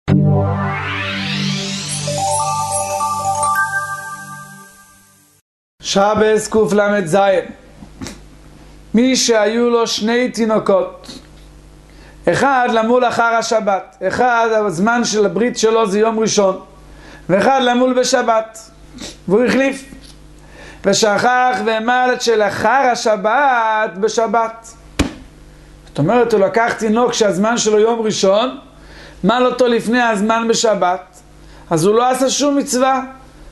שבס קל"ז. מי שהיו לו שני תינוקות, אחד למול אחר השבת, אחד הזמן של הברית שלו זה יום ראשון, ואחד למול בשבת, והוא החליף ושכח והמלט של אחר השבת בשבת. זאת אומרת, הוא לקח תינוק שהזמן שלו יום ראשון, מל אותו לפני הזמן בשבת, אז הוא לא עשה שום מצווה,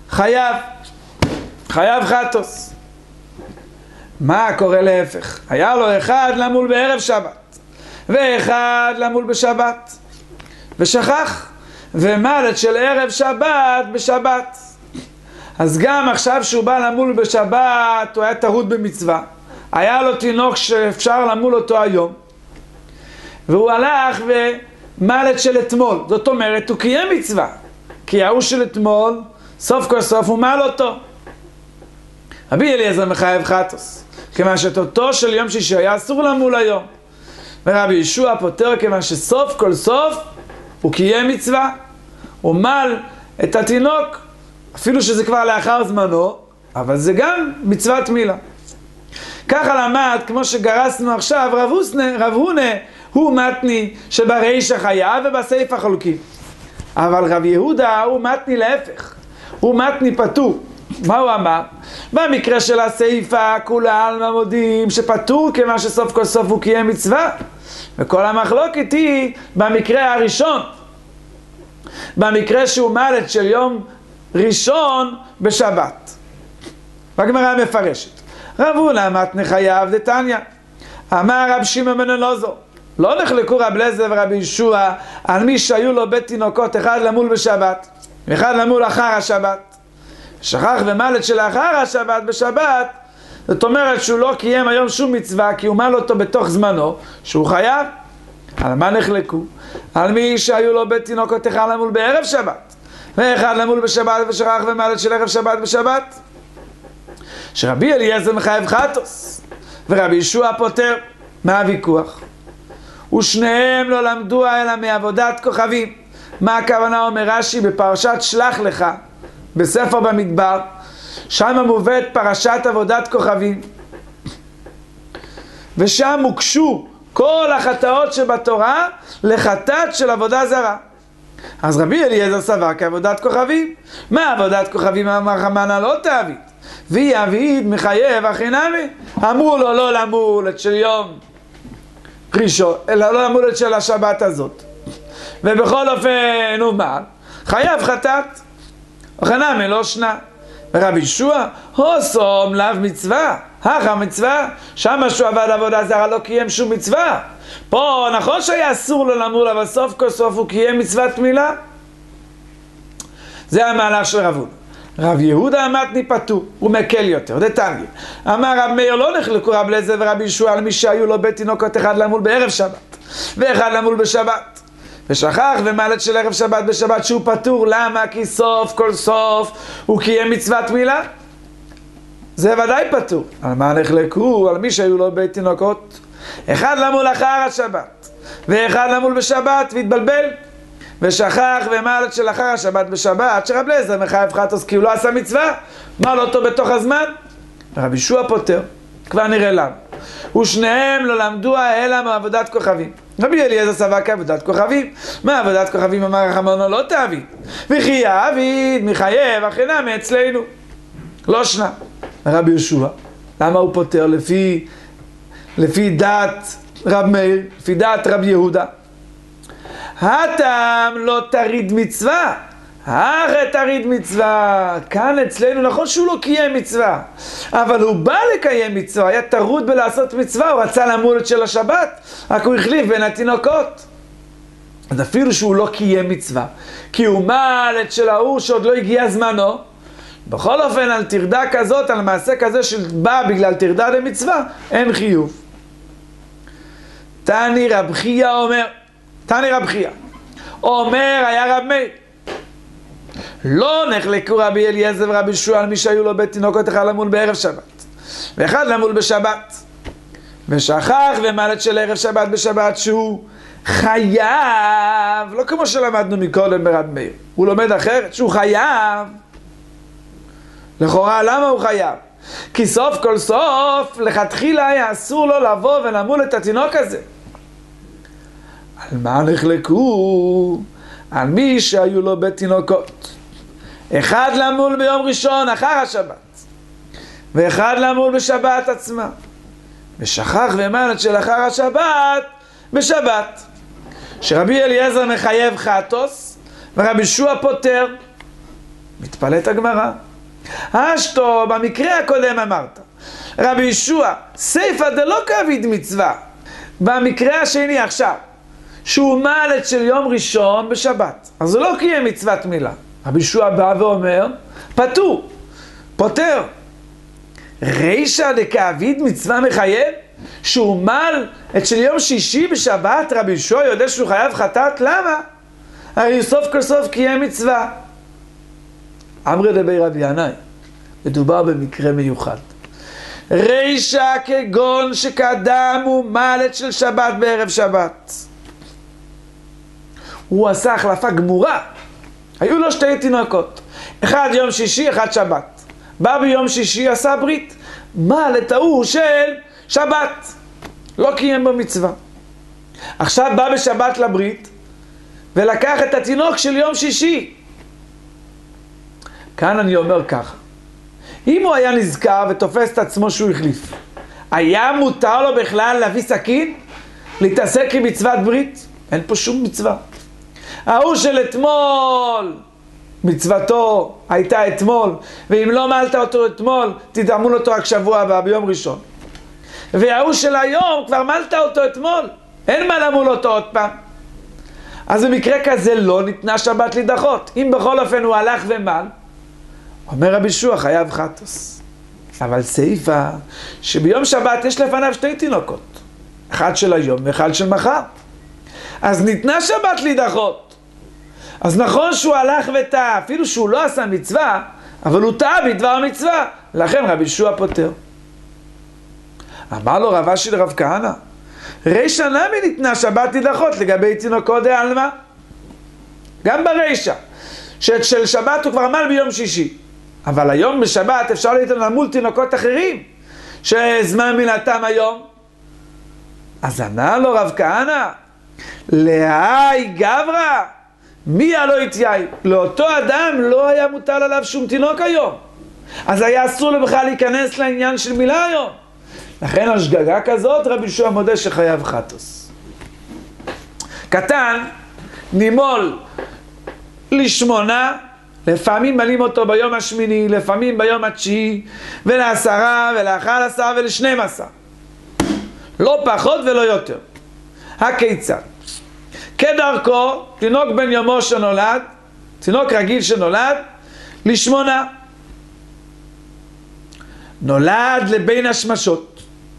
חייב חטוס. מה קורה להפך? היה לו אחד למול בערב שבת ואחד למול בשבת, ושכח ומלט של ערב שבת בשבת. אז גם עכשיו שהוא בא למול בשבת הוא היה טרוד במצווה, היה לו תינוק שאפשר למול אותו היום, והוא הלך ומלט של אתמול, זאת אומרת הוא קיים מצווה, כי ההוא של אתמול סוף כל סוף הוא מל אותו. רבי אליעזר מחייב חטוס, כיוון שתותו של יום שישי היה אסור למול היום, ורבי ישוע פותר כיוון שסוף כל סוף הוא קיים מצווה, הוא מל את התינוק אפילו שזה כבר לאחר זמנו, אבל זה גם מצוות מילה. ככה למד, כמו שגרסנו עכשיו, רב הונה הוא מתני שברישא חייב ובסייפא חולקים, אבל רב יהודה הוא מתני להפך, הוא מתני פטור. מה הוא אמר? במקרה של הסייפא כולם מודים שפטור כיוון שסוף כל סוף הוא קיים מצווה, וכל המחלוקת היא במקרה הראשון, במקרה שהוא מלט של יום ראשון בשבת. והגמרא מפרשת, רב הונה מתני חייב דתניא, אמר רב שמעון בן אלעזר, לא נחלקו רב אליעזר ורבי ישוע על מי שהיו לו בית תינוקות, אחד למול בשבת ואחד למול אחר השבת, שכח ומלט של אחר השבת בשבת, זאת אומרת שהוא לא קיים היום שום מצווה, כי הוא מל אותו בתוך זמנו שהוא חייב. על מה נחלקו? על מי שהיו לו בית תינוקות, אחד למול בערב שבת ואחד למול בשבת, ושכח ומלט של ערב שבת בשבת, שרבי אליעזר מחייב חטוס ורבי ישוע פוטר. מה הוויכוח? ושניהם לא למדו אלא מעבודת כוכבים. מה הכוונה? אומר רש"י בפרשת שלח לך בספר במדבר, שם מובאת פרשת עבודת כוכבים, ושם הוקשו כל החטאות שבתורה לחטאת של עבודה זרה. אז רבי אליעזר סבר כעבודת כוכבים. מה עבודת כוכבים? אמר חמנה לא תעביד, והיא עביד מחייב אחי נמי. אמרו לו לא למול את של יום ראשון, אלא לא למול את של השבת הזאת, ובכל אופן הוא מה? חייב חטאת וחנמי לא שנה. ורבי ישוע הוסום לאו מצווה, הכה מצווה, שמה שהוא עבד עבודה זרה לא קיים שום מצווה. פה נכון שהיה אסור לו למול, אבל סוף כל סוף הוא קיים מצוות מילה. זה המהלך של רב הונה. רב יהודה מתני פטור, הוא מקל יותר, דתניא. אמר רב מאיר לא נחלקו רב אליעזר ורבי ישוע על מי שהיו לו בית תינוקות, אחד למול בערב שבת ואחד למול בשבת, ושכח ומלט של ערב שבת בשבת שהוא פטור. למה? כי סוף כל סוף הוא קיים מצוות מילה, זה ודאי פטור. על מה נחלקו? על מי שהיו לו בית תינוקות, אחד למול אחר השבת ואחד למול בשבת, והתבלבל ושכח ומלט של אחר השבת בשבת, שרב אליעזר מחייב חטוס כי הוא לא עשה מצווה, מל אותו בתוך הזמן. רבי ישוע פוטר, כבר נראה למה. ושניהם לא למדו אלא מעבודת כוכבים. רבי אליעזר סבר כעבודת כוכבים. מה עבודת כוכבים? אמר חמנה לא תעביד, וכי יעביד מחייב אחי נמי אצלנו לא שנה. רבי ישוע, למה הוא פוטר? לפי דעת רב מאיר, לפי דעת רב יהודה, הטעם לא תריד מצווה, הרי תריד מצווה. כאן אצלנו נכון שהוא לא קיים מצווה, אבל הוא בא לקיים מצווה, היה טרוד בלעשות מצווה, הוא רצה למול את של השבת, רק הוא החליף בין התינוקות. אז אפילו שהוא לא קיים מצווה, כי הוא מל את של ההוא שעוד לא הגיע זמנו, בכל אופן על תרדה כזאת, על מעשה כזה שבא בגלל תרדה למצווה, אין חיוב. תני רב חייא אומר היה רב מאיר, לא נחלקו רבי אליעזר ורבי ישוע על מי שהיו לו בית תינוקות, אחד למול בערב שבת ואחד למול בשבת, ושכח ומלט של ערב שבת בשבת שהוא חייב, לא כמו שלמדנו מקודם ברב מאיר, הוא לומד אחרת, שהוא חייב. לכאורה, למה הוא חייב? כי סוף כל סוף, לכתחילה היה אסור לו לבוא ולמול את התינוק הזה. על מה נחלקו? על מי שהיו לו בית תינוקות. אחד למול ביום ראשון אחר השבת, ואחד למול בשבת עצמה. ושכח ומלט של אחר השבת בשבת. שרבי אליעזר מחייב חטוס, ורבי ישוע פוטר. מתפלאת הגמרא. אשתו, במקרה הקודם אמרת, רבי ישוע, סייפא דלא כאביד מצווה. במקרה השני עכשיו, שהוא מלט של יום ראשון בשבת, אז זה לא קיים מצוות מילה. רבי ישוע בא ואומר, פטור, פוטר. רישא דכאביד מצווה מחייב? שהוא מל את של יום שישי בשבת, רבי ישוע יודע שהוא חייב חטאת? למה? הרי סוף כל סוף קיים מצווה. אמרי דבי רבי ינאי, מדובר במקרה מיוחד. רישא כגון שקדם הוא מלט של שבת בערב שבת. הוא עשה החלפה גמורה. היו לו שתי תינוקות, אחד יום שישי, אחד שבת. בא ביום שישי, עשה ברית, מלט ההוא של שבת, לא קיים במצווה. עכשיו בא בשבת לברית ולקח את התינוק של יום שישי. כאן אני אומר ככה, אם הוא היה נזכר ותופס את עצמו שהוא החליף, היה מותר לו בכלל להביא סכין? להתעסק עם מצוות ברית? אין פה שום מצווה. ההוא של אתמול, מצוותו הייתה אתמול, ואם לא מלת אותו אתמול, תדמול אותו רק שבוע הבא, ביום ראשון. וההוא של היום, כבר מלת אותו אתמול, אין מה למול אותו עוד פעם. אז במקרה כזה לא ניתנה שבת להידחות. אם בכל אופן הוא הלך ומל, אומר רבי ישוע חייב חטוס. אבל סעיפה שביום שבת יש לפניו שתי תינוקות, אחד של היום ואחד של מחר, אז ניתנה שבת להידחות. אז נכון שהוא הלך וטעה, אפילו שהוא לא עשה מצווה, אבל הוא טעה בדבר המצווה, לכן רבי ישוע פוטר. אמר לו רב אשי לרב כהנא, רישא נמי ניתנה שבת להידחות לגבי תינוקות דעלמא. גם ברישא של שבת הוא כבר מל ביום שישי, אבל היום בשבת אפשר להתנהל מול תינוקות אחרים שזמן מילתם היום. אז ענה לו רב כהנא, להי גברא, מי הלא יתיי? לאותו אדם לא היה מוטל עליו שום תינוק היום, אז היה אסור לו בכלל להיכנס לעניין של מילה היום. לכן השגגה כזאת רבי ישוע מודה שחייב חטוס. קטן נימול לשמונה, לפעמים מלים אותו ביום השמיני, לפעמים ביום התשיעי, ולעשרה ול11 ול12, לא פחות ולא יותר. הכיצד? כדרכו, תינוק בן יומו שנולד, תינוק רגיל שנולד, לשמונה. נולד לבין השמשות.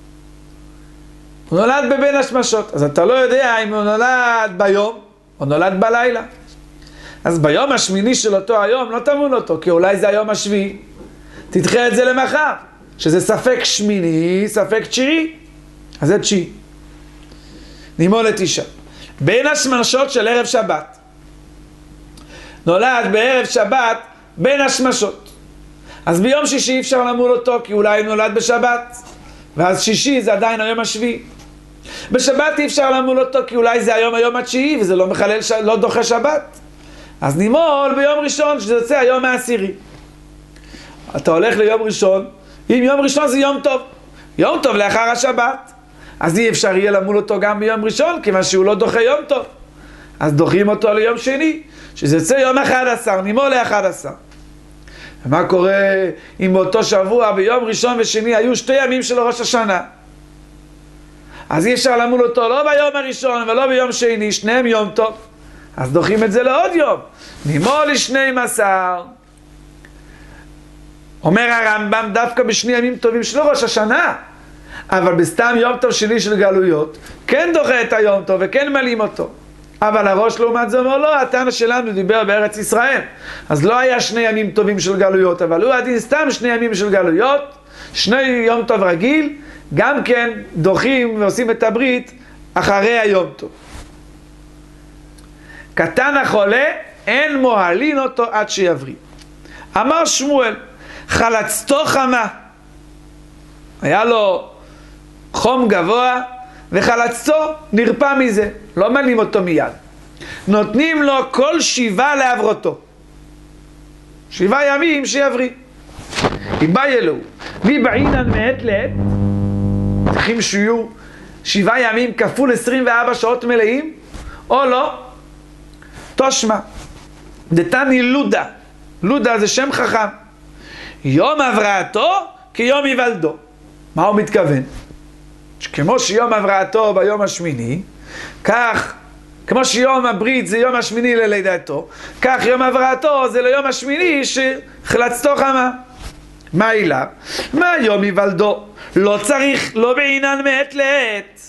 הוא נולד בבין השמשות, אז אתה לא יודע אם הוא נולד ביום או נולד בלילה. אז ביום השמיני של אותו היום לא תמול אותו, כי אולי זה היום השביעי. תדחה את זה למחר, שזה ספק שמיני, ספק תשיעי, אז זה תשיעי. נימול לתשעה. בין השמשות של ערב שבת. נולד בערב שבת בין השמשות. אז ביום שישי אפשר למול אותו, כי אולי נולד בשבת, ואז שישי זה עדיין היום השביעי. בשבת אי אפשר למול אותו, כי אולי זה היום התשיעי, וזה לא מחלל, לא דוחה שבת. אז נימול ביום ראשון, שזה יוצא היום העשירי. אתה הולך ליום ראשון, אם יום ראשון זה יום טוב, יום טוב לאחר השבת, אז אי אפשר יהיה למול אותו גם ביום ראשון, כיוון שהוא לא דוחה יום טוב. אז דוחים אותו ליום שני, שזה יוצא יום 11, נימול ל11. ומה קורה אם באותו שבוע, ביום ראשון ושני, היו 2 ימים של ראש השנה? אז אי אפשר למול אותו לא ביום הראשון ולא ביום שני, שניהם יום טוב. אז דוחים את זה לעוד יום. נימול ל12. אומר הרמב"ם, דווקא בשני ימים טובים של ראש השנה, אבל בסתם יום טוב שני של גלויות, כן דוחה את היום טוב וכן מלים אותו. אבל הראש לעומת זה אומר, לא, התנא שלנו דיבר בארץ ישראל. אז לא היה 2 ימים טובים של גלויות, אבל הוא הדין סתם 2 ימים של גלויות, 2 יום טוב רגיל, גם כן דוחים ועושים את הברית אחרי היום טוב. קטן החולה, אין מוהלין אותו עד שיבריא. אמר שמואל, חלצתו חמה. היה לו חום גבוה, וחלצתו נרפא מזה. לא מלים אותו מיד. נותנים לו כל 7 לעברותו. 7 ימים שיבריא. איבאי אלוהו. ויבעינן מעת לעת. צריכים שיהיו 7 ימים כפול 24 שעות מלאים, או לא. תושמע. דתני לודה. לודה זה שם חכם. יום הבראתו כיום היוולדו. מה הוא מתכוון? כמו שיום הבראתו ביום השמיני, כך, כמו שיום הברית זה יום השמיני ללידתו, כך יום הבראתו זה ליום השמיני שחלצתו חמה. מה אילה? מה יום היוולדו? לא צריך, לא בעינן מעת לעת.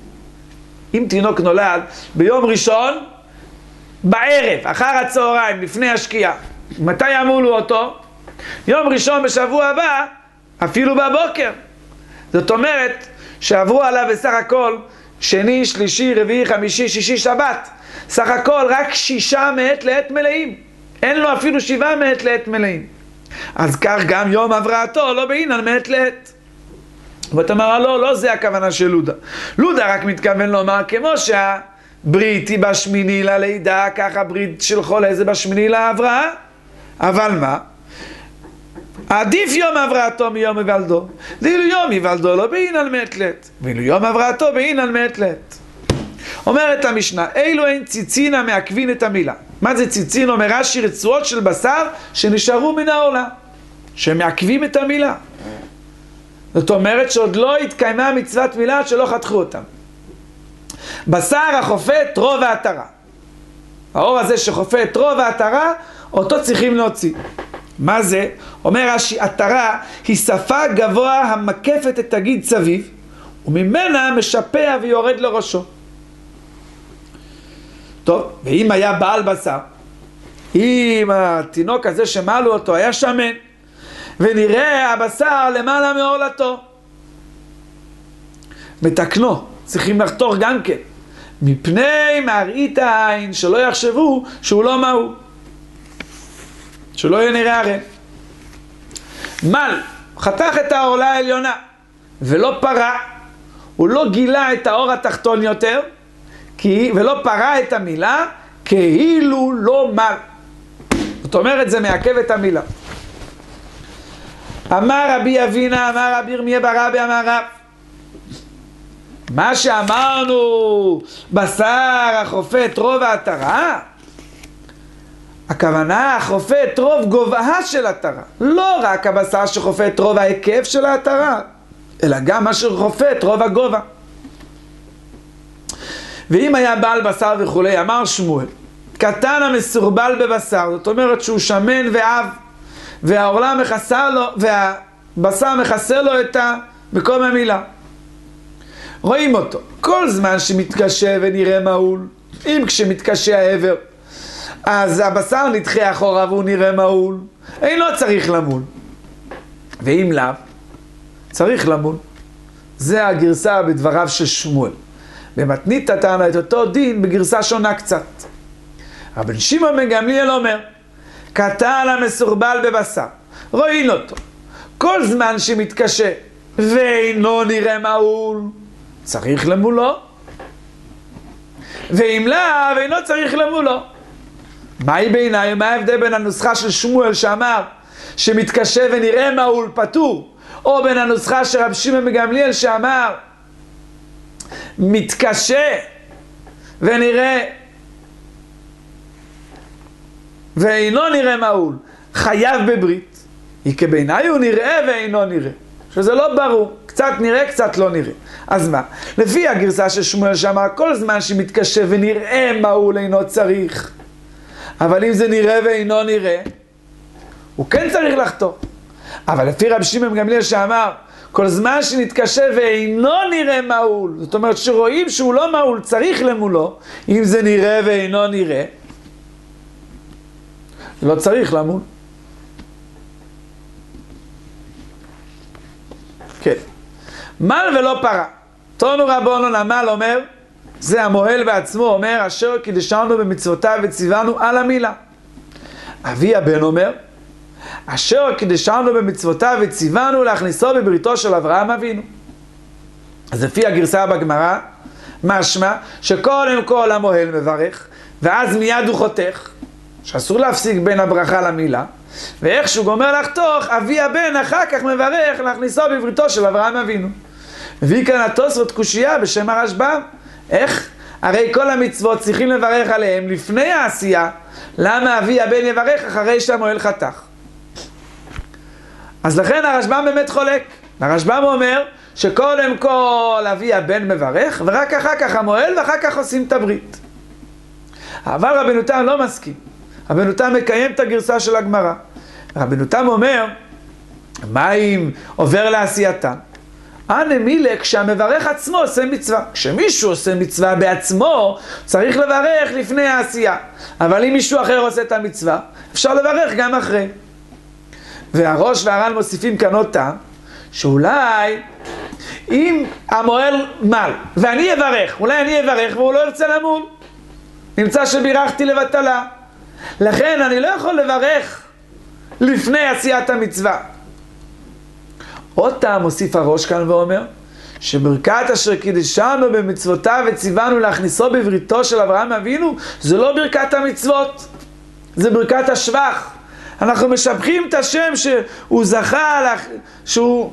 אם תינוק נולד ביום ראשון, בערב, אחר הצהריים, לפני השקיעה, מתי אמרו אותו? יום ראשון בשבוע הבא, אפילו בבוקר. זאת אומרת שעברו עליו בסך הכל שני, שלישי, רביעי, חמישי, שישי, שבת. סך הכל רק 6 מעת לעת מלאים. אין לו אפילו 7 מעת לעת מלאים. אז כך גם יום הבראתו לא בעינן מעת לעת. ואתה אמר, לא זה הכוונה של לודה. לודה רק מתכוון לומר כמו שהברית היא בשמיני ללידה, ככה הברית של חולה זה בשמיני להבראה. אבל מה? עדיף יום הבראתו מיום היוולדו. ואילו יום היוולדו לא בעינן מעת לעת, ואילו יום הבראתו בעינן מעת לעת. אומרת המשנה, אילו אין ציצינה מעכבין את המילה. מה זה ציצין? אומר רש"י, רצועות של בשר שנשארו מן העולם, שמעכבים את המילה. זאת אומרת שעוד לא התקיימה מצוות מילה שלא חתכו אותם. בשר החופה את רוב ההתרה. האור הזה שחופה את רוב ההתרה, אותו צריכים להוציא. מה זה? אומר רש"י, התרה היא שפה גבוה המקפת את תגיד סביב, וממנה משפע ויורד לראשו. טוב, ואם היה בעל בשר, אם התינוק הזה שמלו אותו היה שמן, ונראה הבשר למעלה מעורלתו, מתקנו, צריכים לחתוך גם כן, מפני מראית העין, שלא יחשבו שהוא לא מהו, שלא יהיה נראה הרי. מל, חתך את העורלה העליונה, ולא פרה, הוא לא גילה את האור התחתון יותר, ולא פרה את המילה, כאילו לא מל. זאת אומרת, זה מעכב את המילה. אמר רבי אבינה, אמר רבי ירמיה בר אבא, אמר רב, מה שאמרנו, בשר החופה את רוב ההתרה, הכוונה חופה את רוב גובהה של התרה. לא רק הבשר שחופה את רוב ההיקף של ההתרה, אלא גם מה שחופה את רוב הגובה. ואם היה בעל בשר וכולי, אמר שמואל, קטן המסורבל בבשר, זאת אומרת שהוא שמן ועב, והעורלה מכסה לו, והבשר מכסה לו את מקום המילה. רואים אותו, כל זמן שמתקשה ונראה מהול, אם כשמתקשה העבר, אז הבשר נדחה אחורה והוא נראה מהול, אינו צריך למול. ואם לאו, צריך למול. זה הגרסה בדבריו של שמואל. במתנית תתנה את אותו דין בגרסה שונה קצת. רבן שמעון בן גמליאל אומר, קטן המסורבל בבשר, רואים אותו, כל זמן שמתקשה ואינו נראה מהול, צריך למולו. ואם לאו, אינו צריך למולו. מהי בעיניי? מה ההבדל בין הנוסחה של שמואל שאמר שמתקשה ונראה מהול פטור, או בין הנוסחה של רב שמעון בן גמליאל שאמר מתקשה ונראה ואינו נראה מהול, חייב בברית? היא כבעיניי הוא נראה ואינו נראה, שזה לא ברור, קצת נראה קצת לא נראה. אז מה? לפי הגרסה של שמואל שאמר כל זמן שמתקשה ונראה מהול אינו צריך, אבל אם זה נראה ואינו נראה, הוא כן צריך לחתוך. אבל לפי רב שמעון בן גמליאל שאמר כל זמן שנתקשה ואינו נראה מהול, זאת אומרת שרואים שהוא לא מהול, צריך למולו. אם זה נראה ואינו נראה, לא צריך למול. כן. מל ולא פרה. תונו רבונן, המל אומר, זה המוהל בעצמו אומר, אשר קידשנו במצוותיו וציוונו על המילה. אבי הבן אומר, אשר קידשנו במצוותיו וציוונו להכניסו בבריתו של אברהם אבינו. אז לפי הגרסה בגמרא, משמע שקודם כל המוהל מברך, ואז מיד הוא חותך, שאסור להפסיק בין הברכה למילה, ואיך שהוא גומר לחתוך, אבי הבן אחר כך מברך להכניסו בבריתו של אברהם אבינו. מביא כאן התוספות קושייה בשם הרשב"ם. איך? הרי כל המצוות צריכים לברך עליהם לפני העשייה, למה אבי הבן יברך אחרי שהמוהל חתך? אז לכן הרשב"ם באמת חולק. הרשב"ם אומר שקודם כל אבי הבן מברך, ורק אחר כך המוהל, ואחר כך עושים את הברית. אבל רבנו תם לא מסכים. רבנו תם מקיים את הגרסה של הגמרא. רבנו תם אומר, מה אם עובר לעשייתם? מילה, כשהמברך עצמו עושה מצווה. כשמישהו עושה מצווה בעצמו, צריך לברך לפני העשייה. אבל אם מישהו אחר עושה את המצווה, אפשר לברך גם אחרי. והראש והר"ן מוסיפים כאן אותה, שאולי אם המוהל מל, ואני אברך, אולי אני אברך והוא לא ירצה למול. נמצא שבירכתי לבטלה. לכן אני לא יכול לברך לפני עשיית המצווה. אותה מוסיף הראש כאן ואומר, שברכת אשר קידשנו במצוותיו וציוונו להכניסו בבריתו של אברהם אבינו, זה לא ברכת המצוות, זה ברכת השבח. אנחנו משבחים את השם שהוא זכה, שהוא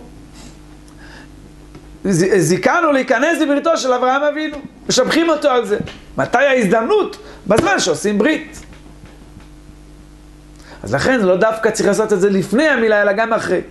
זיכנו להיכנס לבריתו של אברהם אבינו. משבחים אותו על זה. מתי ההזדמנות? בזמן שעושים ברית. אז לכן זה לא דווקא צריך לעשות את זה לפני המילה, אלא גם אחרי.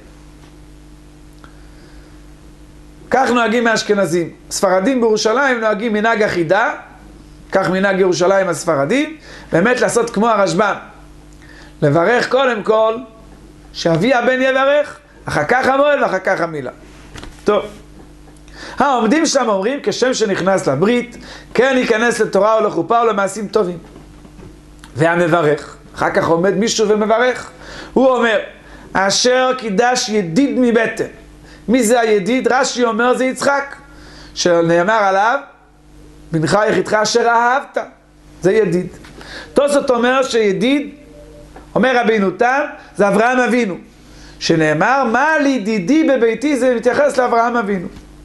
כך נוהגים מהאשכנזים. ספרדים בירושלים נוהגים מנהג אחידה, כך מנהג ירושלים הספרדים, באמת לעשות כמו הרשב"ם. לברך קודם כל, שאבי הבן יברך, אחר כך המוהל ואחר כך המילה. טוב. העומדים שם אומרים, כשם שנכנס לברית, כן ייכנס לתורה או לחופה או למעשים טובים. והמברך, אחר כך עומד מישהו ומברך, הוא אומר, אשר קידש ידיד מבטן. מי זה הידיד? רש"י אומר זה יצחק, שנאמר עליו, בנך יחידך אשר אהבת. זה ידיד. תוספות אומר שידיד, אומר רבינו תם, זה אברהם אבינו. שנאמר, מה לידידי בביתי, זה מתייחס לאברהם אבינו.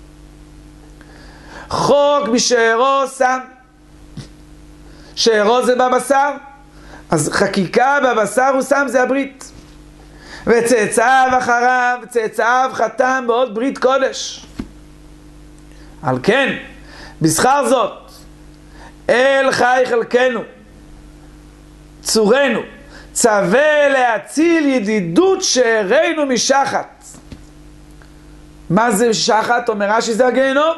חוק משארו שם. שארו זה בבשר, אז חקיקה בבשר הוא שם, זה הברית. וצאצאיו אחריו, צאצאיו חתם בעוד ברית קודש. על כן, בשכר זאת, אל חי חלקנו, צורנו, צווה להציל ידידות שארינו משחת. מה זה שחת? אומר רש"י, זה הגיהנום.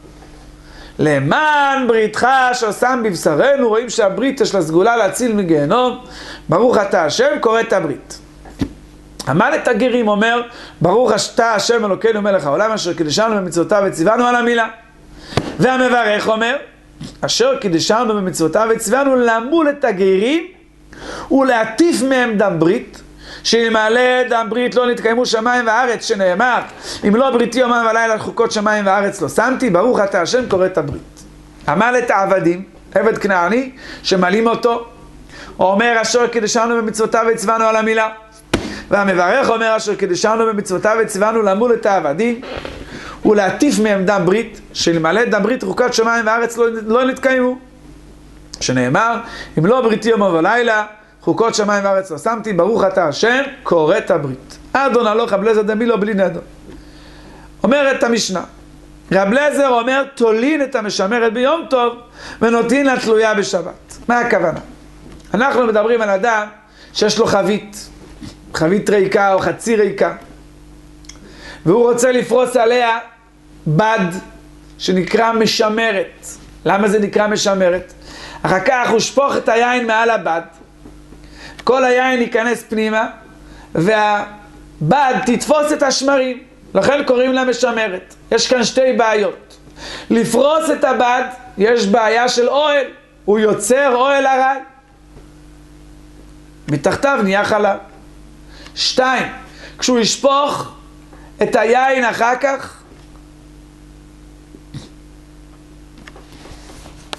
למען בריתך אשר שם בבשרנו, רואים שהברית יש לה סגולה להציל מגיהנום. ברוך אתה השם, קורא את הברית. המלט הגרים אומר, ברוך אתה השם אלוקינו מלך העולם, אשר קידשנו במצוותיו וציוונו על המילה. והמברך אומר, אשר קידשנו במצוותיו וציוונו למול את הגרים ולהטיף מהם דם ברית, שאלמלא דם ברית לא נתקיימו שמיים וארץ, שנאמר, אם לא בריתי יומם ולילה חוקות שמיים וארץ לא שמתי, ברוך אתה השם קורא את הברית. המלט העבדים, עבד כנעני, שמלים אותו, אומר אשר קידשנו במצוותיו וציוונו על המילה. והמברך אומר אשר קידשנו במצוותיו וציוונו למול את העבדים ולהטיף מהם דם ברית, שאלמלא דם ברית חוקות שמיים וארץ לא נתקיימו, שנאמר, אם לא בריתי יומם ולילה חוקות שמיים וארץ לא שמתי, ברוך אתה השם קורא את הברית. אדון הלוך רב אליעזר דמילו בלי נדון. אומרת המשנה, רב אליעזר אומר, תולין את המשמרת ביום טוב ונותין לה תלויה בשבת. מה הכוונה? אנחנו מדברים על אדם שיש לו חבית ריקה או חצי ריקה, והוא רוצה לפרוס עליה בד שנקרא משמרת. למה זה נקרא משמרת? אחר כך הוא שפוך את היין מעל הבד, כל היין ייכנס פנימה, והבד תתפוס את השמרים, לכן קוראים לה משמרת. יש כאן שתי בעיות. לפרוס את הבד, יש בעיה של אוהל, הוא יוצר אוהל ארעי, מתחתיו נהיה חלב. 2, כשהוא ישפוך את היין אחר כך,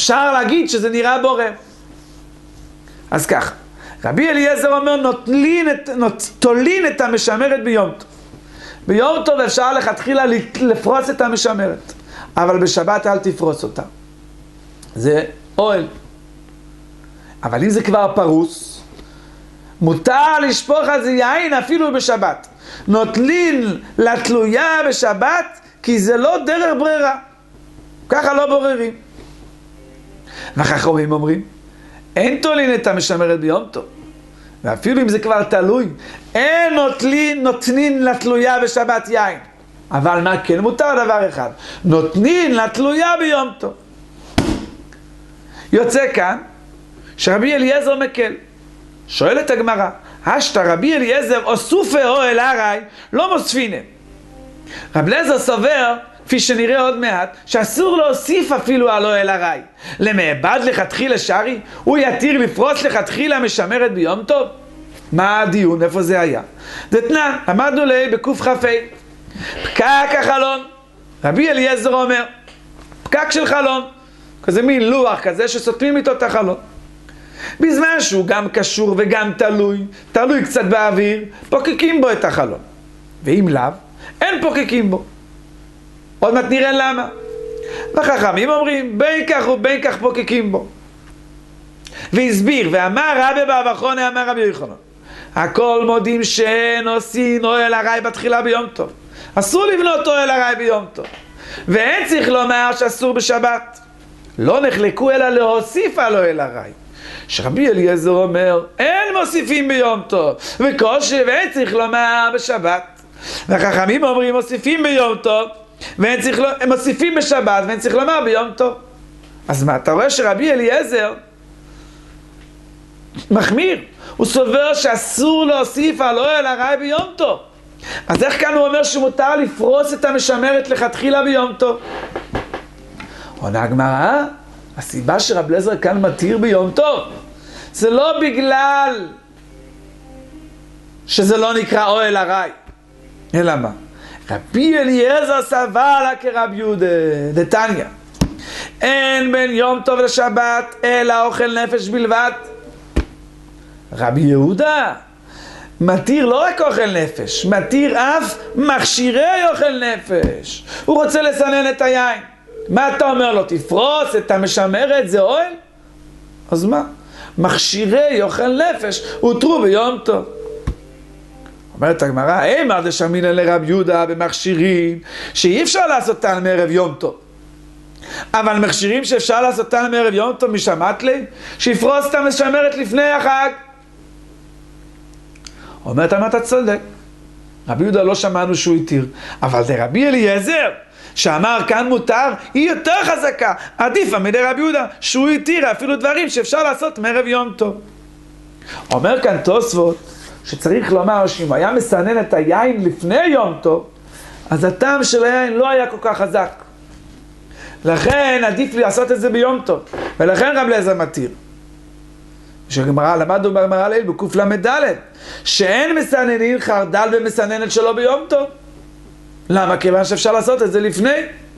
אפשר להגיד שזה נראה בורר. אז ככה, רבי אליעזר אומר, תולין את המשמרת ביום טוב. ביום טוב אפשר לכתחילה לפרוס את המשמרת, אבל בשבת אל תפרוס אותה. זה אוהל. אבל אם זה כבר פרוס, מותר לשפוך על זה יין אפילו בשבת. נוטלין לתלויה בשבת, כי זה לא דרך ברירה. ככה לא בוררים. והחכמים אומרים, אין תולין את המשמרת ביום טוב. ואפילו אם זה כבר תלוי, אין נותנין לתלויה בשבת יין. אבל מה כן מותר? דבר אחד, נותנין לתלויה ביום טוב. יוצא כאן שרבי אליעזר מקל. שואלת הגמרא, השתא רבי אליעזר אוסופי אוהל הרי לא מוספינה. רבי אליעזר סובר, כפי שנראה עוד מעט, שאסור להוסיף אפילו על אוהל הרי. למעבד לכתחילה שרי, הוא יתיר לפרוס לכתחילה משמרת ביום טוב? מה הדיון? איפה זה היה? דתנן, למדנו לי בקוף חפי. פקק החלון. רבי אליעזר אומר, פקק של חלון. כזה מין לוח כזה שסותמים איתו את החלון. בזמן שהוא גם קשור וגם תלוי קצת באוויר, פוקקים בו את החלון. ואם לאו, אין פוקקים בו. עוד מעט נראה למה. והחכמים אומרים, בין כך ובין כך פוקקים בו. והסביר, ואמר רבי בר בר חונא אמר רבי יוחנן, הכל מודים שאין עושים אוהל הרי בתחילה ביום טוב. אסור לבנות אוהל הרי ביום טוב. ואין צריך לומר שאסור בשבת. לא נחלקו אלא להוסיף על אוהל הרי. שרבי אליעזר אומר, אין מוסיפים ביום טוב, ואין צריך לומר בשבת. והחכמים אומרים, מוסיפים ביום טוב, הם מוסיפים בשבת, ואין צריך לומר ביום טוב. אז מה, אתה רואה שרבי אליעזר מחמיר, הוא סובר שאסור להוסיף על אוהל הרי ביום טוב. אז איך כאן הוא אומר שמותר לפרוס את המשמרת לכתחילה ביום טוב? עונה הגמרא, הסיבה שרבי אליעזר כאן מתיר ביום טוב, זה לא בגלל שזה לא נקרא אוהל הרי, אלא מה? רבי אליעזר סבר לה כרבי יהודה דתניא, אין בין יום טוב לשבת אלא אוכל נפש בלבד. רבי יהודה מתיר לא רק אוכל נפש, מתיר אף מכשירי אוכל נפש. הוא רוצה לסנן את היין. מה אתה אומר לו? תפרוס את המשמרת, זה אוהל? אז מה? מכשירי אוכל נפש הותרו ביום טוב. אומרת הגמרא, אימא דשמינא לרבי יהודה במכשירים שאי אפשר לעשותן מערב יום טוב. אבל מכשירים שאפשר לעשותן מערב יום טוב, משמעת לי? שיפרוס את המשמרת לפני החג. אומרת, אתה צודק. רבי יהודה לא שמענו שהוא התיר. אבל זה רבי אליעזר, שאמר כאן מותר, היא יותר חזקה. עדיפה מדי רבי יהודה, שהוא התיר אפילו דברים שאפשר לעשות מערב יום טוב. אומר כאן תוספות, שצריך לומר שאם היה מסנן את היין לפני יום טוב, אז הטעם של היין לא היה כל כך חזק. לכן עדיף לעשות את זה ביום טוב. ולכן רבי אליעזר מתיר. שגמרא למדנו בגמרא ליל בקוף למד ד' שאין מסננין חרדל במסננת שלו ביום טוב. למה? כיוון שאפשר לעשות את זה לפני.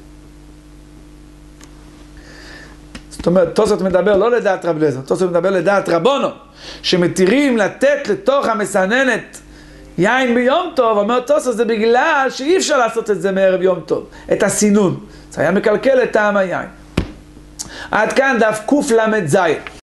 זאת אומרת, תוספות מדבר לא לדעת רבי אליעזר, תוספות מדבר לדעת רבונו, שמתירים לתת לתוך המסננת יין ביום טוב. אומר תוספות, זה בגלל שאי אפשר לעשות את זה מערב יום טוב, את הסינון. זה היה מקלקל את טעם היין. עד כאן דף קוף למד זין.